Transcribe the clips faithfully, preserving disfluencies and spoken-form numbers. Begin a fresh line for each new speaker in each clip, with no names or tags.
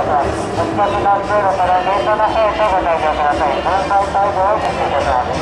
さん、お近くの通路からゲートの方へとご退場ください。分解退場を実施いたします。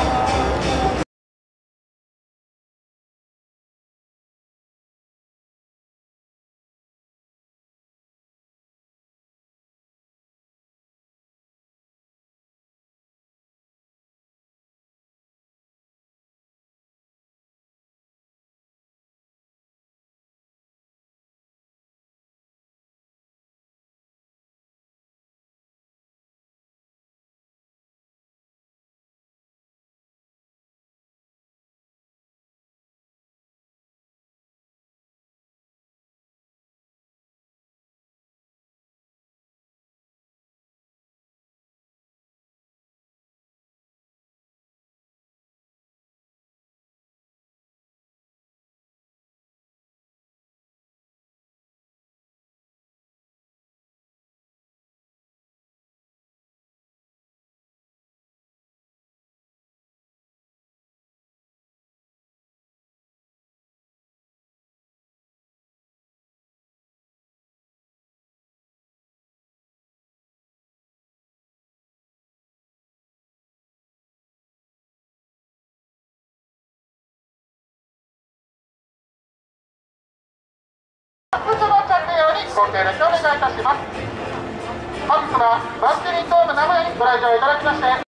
靴の着用にご協力をお願いいたします。本日はバスキリンドーム名古屋にご来場いただきまして